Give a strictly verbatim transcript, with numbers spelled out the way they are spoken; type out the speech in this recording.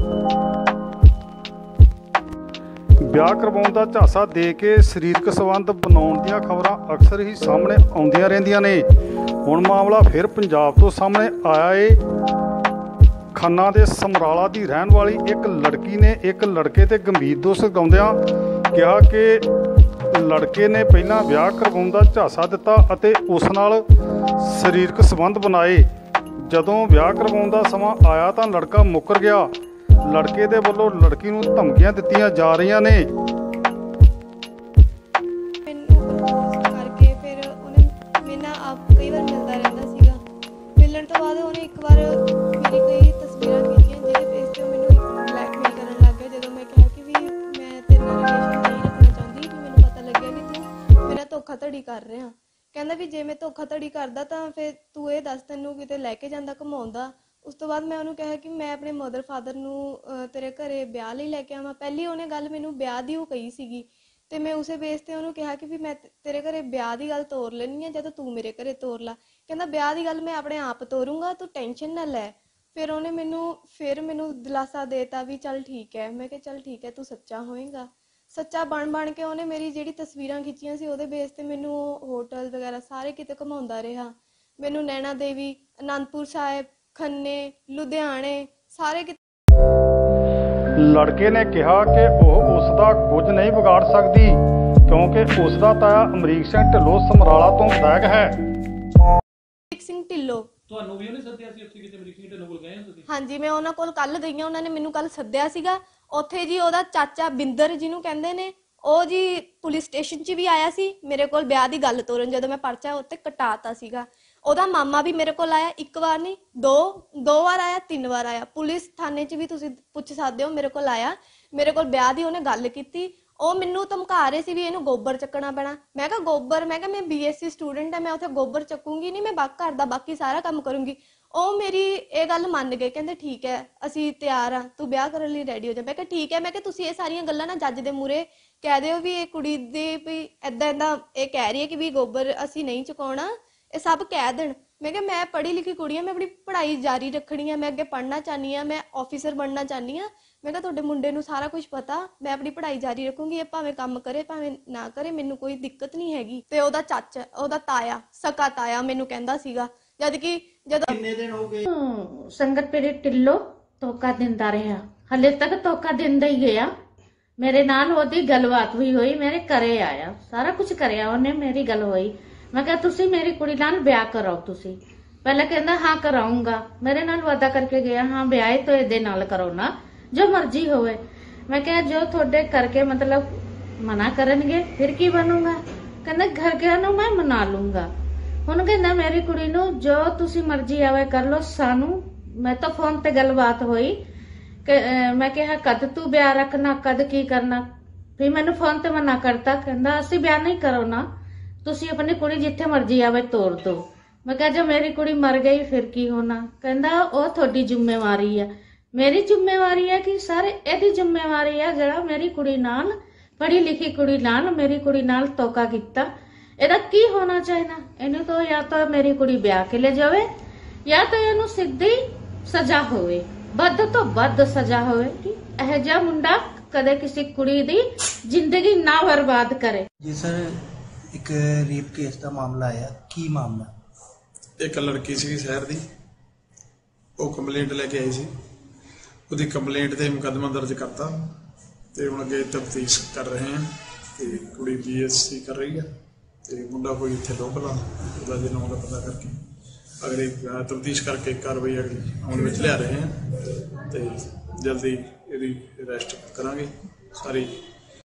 ਵਿਆਹ ਕਰਵਾਉਣ ਦਾ ਝਾਂਸਾ ਦੇ ਕੇ ਸਰੀਰਕ ਸੰਬੰਧ ਬਣਾਉਣ ਦੀਆਂ ਖਬਰਾਂ ਅਕਸਰ ਹੀ ਸਾਹਮਣੇ ਆਉਂਦੀਆਂ ਰਹਿੰਦੀਆਂ ਨੇ। ਹੁਣ ਮਾਮਲਾ ਫਿਰ ਪੰਜਾਬ ਤੋਂ ਸਾਹਮਣੇ ਆਇਆ ਏ। ਖੰਨਾ ਦੇ ਸਮਰਾਲਾ ਦੀ ਰਹਿਣ ਵਾਲੀ ਇੱਕ ਲੜਕੀ ਨੇ ਇੱਕ ਲੜਕੇ ਤੇ ਗੰਭੀਰ ਦੋਸ਼ ਲਗਾਉਂਦਿਆਂ ਕਿਹਾ ਕਿ ਲੜਕੇ ਨੇ ਪਹਿਲਾਂ ਵਿਆਹ ਕਰਵਾਉਣ ਦਾ ਝਾਂਸਾ ਦਿੱਤਾ ਅਤੇ ਉਸ ਨਾਲ ਸਰੀਰਕ ਸੰਬੰਧ ਬਣਾਏ। ਜਦੋਂ ਵਿਆਹ ਕਰਵਾਉਣ ਦਾ ਸਮਾਂ ਆਇਆ ਤਾਂ ਲੜਕਾ ਮੁੱਕਰ ਗਿਆ। ਲੜਕੇ ਦੇ ਵੱਲੋਂ ਲੜਕੀ ਨੂੰ ਧਮਕੀਆਂ ਦਿੱਤੀਆਂ ਜਾ ਰਹੀਆਂ ਨੇ। ਕਰਕੇ ਫਿਰ ਉਹਨੇ ਮੇਰੇ ਨਾਲ ਆਪ ਕਈ ਵਾਰ ਮਿਲਦਾ ਰਹਿੰਦਾ ਸੀਗਾ। ਮਿਲਣ ਤੋਂ ਬਾਅਦ ਉਹਨੇ ਇੱਕ ਵਾਰ ਮੇਰੀ ਕਈ ਤਸਵੀਰਾਂ ਖਿੱਚੀਆਂ ਜਿਹਦੇ ਬੇਸ 'ਤੇ ਮੈਨੂੰ ਬਲੈਕਮੇਲ ਕਰਨ ਲੱਗ ਗਿਆ। ਜਦੋਂ ਮੈਂ ਕਿਹਾ ਕਿ ਵੀ ਮੈਂ ਤੇਰੇ ਨਾਲ ਰਿਲੇਸ਼ਨ ਨਹੀਂ ਰੱਖਣਾ ਚਾਹੁੰਦੀ, ਵੀ ਮੈਨੂੰ ਪਤਾ ਲੱਗਿਆ ਕਿ ਤੂੰ ਮੇਰਾ ਧੋਖਾਧੜੀ ਕਰ ਰਿਹਾ। ਕਹਿੰਦਾ ਵੀ ਜੇ ਮੈਂ ਧੋਖਾਧੜੀ ਕਰਦਾ ਤਾਂ ਫਿਰ ਤੂੰ ਇਹ ਦੱਸ ਤੈਨੂੰ ਕਿਤੇ ਲੈ ਕੇ ਜਾਂਦਾ ਘੁਮਾਉਂਦਾ। ਉਸ ਤੋਂ ਬਾਅਦ ਮੈਂ ਉਹਨੂੰ ਕਿਹਾ ਕਿ ਮੈਂ ਆਪਣੇ ਮਦਰ ਫਾਦਰ ਨੂੰ ਤੇਰੇ ਘਰੇ ਵਿਆਹ ਲਈ ਲੈ ਕੇ ਆਵਾਂ। ਪਹਿਲੀ ਉਹਨੇ ਗੱਲ ਮੈਨੂੰ ਵਿਆਹ ਦੀ ਉਹ ਕਹੀ ਸੀਗੀ ਅਤੇ ਮੈਂ ਉਸੇ ਬੇਸ 'ਤੇ ਉਹਨੂੰ ਕਿਹਾ ਕਿ ਵੀ ਮੈਂ ਤੇਰੇ ਘਰੇ ਵਿਆਹ ਦੀ ਗੱਲ ਤੋਰ ਲੈਂਦੀ ਹਾਂ ਜਦੋਂ ਤੂੰ ਮੇਰੇ ਘਰੇ ਤੋਰ ਲਾ। ਕਹਿੰਦਾ ਵਿਆਹ ਦੀ ਗੱਲ ਮੈਂ ਆਪਣੇ ਆਪ ਤੋਰੂੰਗਾ, ਤੂੰ ਟੈਨਸ਼ਨ ਨਾ ਲੈ। ਫਿਰ ਉਹਨੇ ਮੈਨੂੰ ਫਿਰ ਮੈਨੂੰ ਦਿਲਾਸਾ ਦੇ ਤਾ ਵੀ ਚੱਲ ਠੀਕ ਹੈ। ਮੈਂ ਕਿਹਾ ਚੱਲ ਠੀਕ ਹੈ, ਤੂੰ ਸੱਚਾ ਹੋਏਗਾ। ਸੱਚਾ ਬਣ ਬਣ ਕੇ ਉਹਨੇ ਮੇਰੀ ਜਿਹੜੀ ਤਸਵੀਰਾਂ ਖਿੱਚੀਆਂ ਸੀ ਉਹਦੇ ਬੇਸ 'ਤੇ ਮੈਨੂੰ ਹੋਟਲ ਵਗੈਰਾ ਸਾਰੇ ਕਿਤੇ ਘੁਮਾਉਂਦਾ ਰਿਹਾ। ਮੈਨੂੰ ਨੈਣਾ ਦੇਵੀ, ਅਨੰਦਪੁਰ ਸਾਹਿਬ, ਖੰਨੇ, ਲੁਧਿਆਣੇ ਸਾਰੇ ਕਿਤੇ। ਲੜਕੇ ਨੇ ਕਿਹਾ ਕਿ ਉਹ ਉਸ ਦਾ ਕੁਝ ਨਹੀਂ ਵਿਗਾੜ ਸਕਦੀ ਕਿਉਂਕਿ ਉਸ ਦਾ ਤਾਇਆ ਅਮਰੀਕ ਸਿੰਘ ਢਿੱਲੋਂ ਸਮਰਾਲਾ ਤੋਂ ਵਿਧਾਇਕ ਹੈ। ਅਮਰੀਕ ਸਿੰਘ ਢਿੱਲੋਂ ਤੁਹਾਨੂੰ ਵੀ ਉਹਨੇ ਸੱਦਿਆ ਸੀ ਉੱਥੇ ਕਿਤੇ? ਅਮਰੀਕ ਸਿੰਘ ਢਿੱਲੋਂ ਕੋਲ ਗਏ ਹੋ ਤੁਸੀਂ? ਹਾਂਜੀ, ਮੈਂ ਉਹਨਾਂ ਕੋਲ ਕੱਲ ਗਈ ਹਾਂ। ਉਹਨਾਂ ਨੇ ਮੈਨੂੰ ਕੱਲ ਸੱਦਿਆ ਸੀਗਾ ਉੱਥੇ ਜੀ। ਉਹਦਾ ਚਾਚਾ ਬਿੰਦਰ ਜਿਹਨੂੰ ਕਹਿੰਦੇ ਨੇ, ਉਹ ਜੀ ਪੁਲਿਸ ਸਟੇਸ਼ਨ 'ਚ ਵੀ ਆਇਆ ਸੀ ਮੇਰੇ ਕੋਲ ਵਿਆਹ ਦੀ ਗੱਲ ਤੋਰਨ, ਜਦੋਂ ਮੈਂ ਪਰਚਾ ਉੱਤੇ ਕਟਾਤਾ ਸੀਗਾ। ਉਹਦਾ ਮਾਮਾ ਵੀ ਮੇਰੇ ਕੋਲ ਆਇਆ, ਇੱਕ ਵਾਰ ਨਹੀਂ ਦੋ ਦੋ ਵਾਰ ਆਇਆ, ਤਿੰਨ ਵਾਰ ਆਇਆ। ਪੁਲਿਸ ਥਾਣੇ 'ਚ ਵੀ ਤੁਸੀਂ ਪੁੱਛ ਸਕਦੇ ਹੋ, ਮੇਰੇ ਕੋਲ ਆਇਆ। ਮੇਰੇ ਕੋਲ ਵਿਆਹ ਦੀ ਉਹਨੇ ਗੱਲ ਕੀਤੀ। ਉਹ ਮੈਨੂੰ ਧਮਕਾ ਰਹੇ ਸੀ ਵੀ ਇਹਨੂੰ ਗੋਬਰ ਚੱਕਣਾ ਪੈਣਾ। ਮੈਂ ਕਿਹਾ ਗੋਬਰ, ਮੈਂ ਕਿਹਾ ਮੈਂ ਬੀ ਐਸ ਸੀ ਸਟੂਡੈਂਟ ਹਾਂ, ਮੈਂ ਉੱਥੇ ਗੋਬਰ ਚੱਕੂੰਗੀ ਨਹੀਂ, ਮੈਂ ਬਾਕੀ ਘਰ ਦਾ ਬਾਕੀ ਸਾਰਾ ਕੰਮ ਕਰੂੰਗੀ। ਉਹ ਮੇਰੀ ਇਹ ਗੱਲ ਮੰਨ ਗਏ, ਕਹਿੰਦੇ ਠੀਕ ਹੈ ਅਸੀਂ ਤਿਆਰ ਹਾਂ, ਤੂੰ ਵਿਆਹ ਕਰਨ ਲਈ ਰੈਡੀ ਹੋ ਜਾ। ਮੈਂ ਕਿਹਾ ਠੀਕ ਹੈ। ਮੈਂ ਕਿਹਾ ਤੁਸੀਂ ਇਹ ਸਾਰੀਆਂ ਗੱਲਾਂ ਨਾ ਜੱਜ ਦੇ ਮੂਹਰੇ ਕਹਿ ਦਿਓ ਵੀ ਇਹ ਕੁੜੀ ਦੇ ਵੀ ਇੱਦਾਂ ਇੱਦਾਂ ਇਹ ਕਹਿ ਰਹੀ ਹੈ ਕਿ ਵੀ ਗੋਬਰ ਅਸੀਂ ਨਹੀਂ ਚੁਕਾਉਣਾ, ਇਹ ਸਭ ਕਹਿ ਦੇਣ। ਮੈਂ ਕਿਹਾ ਮੈਂ ਪੜ੍ਹੀ ਲਿਖੀ ਕੁੜੀ ਹਾਂ, ਮੈਂ ਆਪਣੀ ਪੜ੍ਹਾਈ ਜਾਰੀ ਰੱਖਣੀ ਆ, ਮੈਂ ਅੱਗੇ ਪੜ੍ਹਨਾ ਚਾਹੁੰਦੀ ਹਾਂ, ਮੈਂ ਆਫਿਸਰ ਬਣਨਾ ਚਾਹੁੰਦੀ ਹਾਂ। ਮੈਂ ਕਿਹਾ ਤੁਹਾਡੇ ਮੁੰਡੇ ਨੂੰ ਸਾਰਾ ਕੁਝ ਪਤਾ, ਮੈਂ ਆਪਣੀ ਪੜ੍ਹਾਈ ਜਾਰੀ ਰੱਖੂੰਗੀ, ਇਹ ਭਾਵੇਂ ਕੰਮ ਕਰੇ ਭਾਵੇਂ ਨਾ ਕਰੇ, ਮੈਨੂੰ ਕੋਈ ਦਿੱਕਤ ਨਹੀਂ ਹੈਗੀ। ਤੇ ਉਹਦਾ ਚਾਚਾ, ਉਹਦਾ ਤਾਇਆ, ਸਕਾ ਤਾਇਆ ਮੈਨੂੰ ਕਹਿੰਦਾ ਸੀਗਾ, ਜਦ ਕਿ ਜਦੋਂ ਕਿੰਨੇ ਦਿਨ ਹੋ ਗਏ ਸੰਗਤ ਪੀੜੀ ਢਿੱਲੋਂ ਧੋਖਾ ਦਿੰਦਾ ਰਿਹਾ, ਹਲੇ ਤੱਕ ਧੋਖਾ ਦਿੰਦਾ ਹੀ ਗਿਆ। ਮੇਰੇ ਨਾਲ ਉਹਦੀ ਗੱਲਬਾਤ ਵੀ ਹੋਈ, ਮੇਰੇ ਘਰੇ ਆਇਆ, ਸਾਰਾ ਕੁਝ ਕਰਿਆ ਉਹਨੇ, ਮੇਰੀ ਗੱਲ ਹੋਈ। ਮੈਂ ਕਿਹਾ ਤੁਸੀਂ ਮੇਰੀ ਕੁੜੀ ਨਾਲ ਵਿਆਹ ਕਰਾਓ। ਤੁਸੀਂ ਪਹਿਲਾਂ ਕਹਿੰਦਾ ਹਾਂ ਕਰਾਉਂਗਾ, ਮੇਰੇ ਨਾਲ ਵਾਅਦਾ ਕਰਕੇ ਗਿਆ, ਹਾਂ ਵਿਆਹ ਤਾਂ ਇਹਦੇ ਨਾਲ ਕਰੋ ਨਾ, ਜੋ ਮਰਜ਼ੀ ਹੋਵੇ। ਮੈਂ ਕਿਹਾ ਜੋ ਤੁਹਾਡੇ ਕਰਕੇ ਮਤਲਬ ਮਨਾ ਕਰਨਗੇ ਫਿਰ ਕੀ ਬਣੂਗਾ? ਕਹਿੰਦਾ ਘਰਕਿਆਂ ਨੂੰ ਮੈਂ ਮਨਾ ਲੂੰਗਾ। ਹੁਣ ਕਹਿੰਦਾ ਮੇਰੀ ਕੁੜੀ ਨੂੰ ਜੋ ਤੁਸੀਂ ਮਰਜ਼ੀ ਆਵੇ ਕਰ ਲਓ। ਸਾਨੂੰ ਮੈਂ ਤਾਂ ਫੋਨ ਤੇ ਗੱਲਬਾਤ ਹੋਈ ਕਿ ਮੈਂ ਕਿਹਾ ਕਦ ਤੂੰ ਵਿਆਹ ਰੱਖਣਾ, ਕਦ ਕੀ ਕਰਨਾ? ਫਿਰ ਮੈਨੂੰ ਫੋਨ ਤੇ ਮਨਾ ਕਰਤਾ, ਕਹਿੰਦਾ ਅਸੀਂ ਵਿਆਹ ਨਹੀਂ ਕਰਾਉਣਾ, ਤੁਸੀਂ ਆਪਣੀ ਕੁੜੀ ਜਿੱਥੇ ਮਰਜ਼ੀ ਆਵੇ ਤੋਰ ਦੋ। ਮੈਂ ਕਿਹਾ ਜੇ ਮੇਰੀ ਕੁੜੀ ਮਰ ਗਈ ਫਿਰ ਕੀ ਹੋਣਾ? ਕਹਿੰਦਾ ਉਹ ਤੁਹਾਡੀ ਜ਼ਿੰਮੇਵਾਰੀ ਆ। ਮੇਰੀ ਜ਼ਿੰਮੇਵਾਰੀ ਹੈ ਕਿ ਸਾਰੇ ਇਹਦੀ ਜ਼ਿੰਮੇਵਾਰੀ ਹੈ ਜਿਹੜਾ ਮੇਰੀ ਕੁੜੀ ਨਾਲ, ਪੜ੍ਹੀ ਲਿਖੀ ਕੁੜੀ ਨਾਲ, ਮੇਰੀ ਕੁੜੀ ਨਾਲ ਧੋਖਾ ਕੀਤਾ। ਇਹਦਾ ਕੀ ਹੋਣਾ ਚਾਹੀਦਾ? ਇਹਨੂੰ ਤਾਂ ਜਾਂ ਤਾਂ ਮੇਰੀ ਕੁੜੀ ਵਿਆਹ ਕੇ ਲੈ ਜਾਵੇ ਜਾਂ ਤਾਂ ਇਹਨੂੰ ਸਿੱਧੀ ਸਜ਼ਾ ਹੋਵੇ, ਵੱਧ ਤੋਂ ਵੱਧ ਸਜ਼ਾ ਹੋਵੇ ਕਿ ਇਹ ਜਿਹਾ ਮੁੰਡਾ ਕਦੇ ਕਿਸੇ ਕੁੜੀ ਦੀ ਜ਼ਿੰਦਗੀ ਨਾ ਬਰਬਾਦ ਕਰੇ। ਜੀ ਸਰ, ਇੱਕ ਰੇਪ ਕੇਸ ਦਾ ਮਾਮਲਾ ਆਇਆ, ਕੀ ਮਾਮਲਾ? ਇੱਕ ਲੜਕੀ ਸੀ ਸ਼ਹਿਰ ਦੀ, ਉਹ ਕੰਪਲੇਂਟ ਲੈ ਕੇ ਆਈ ਸੀ। ਉਹਦੀ ਕੰਪਲੇਂਟ ਤੇ ਮੁਕੱਦਮਾ ਦਰਜ ਕਰਤਾ ਤੇ ਹੁਣ ਅੱਗੇ ਤਫਤੀਸ਼ ਕਰ ਰਹੇ ਹਾਂ। ਤੇ ਕੁੜੀ ਬੀ ਐਸ ਸੀ ਕਰ ਰਹੀ ਹੈ ਤੇ ਮੁੰਡਾ ਕੋਈ ਇੱਥੇ ਲੋਕਲ ਆ, ਉਹਦਾ ਜੇ ਨਾਮ ਦਾ ਪਤਾ ਕਰਕੇ ਅਗਲੀ ਤਫਤੀਸ਼ ਕਰਕੇ ਕਾਰਵਾਈ ਅਗਲੀ ਆਉਣ ਵਿੱਚ ਲਿਆ ਰਹੇ ਹਾਂ ਤੇ ਜਲਦੀ ਇਹਦੀ ਅਰੈਸਟ ਕਰਾਂਗੇ। ਸਾਰੀ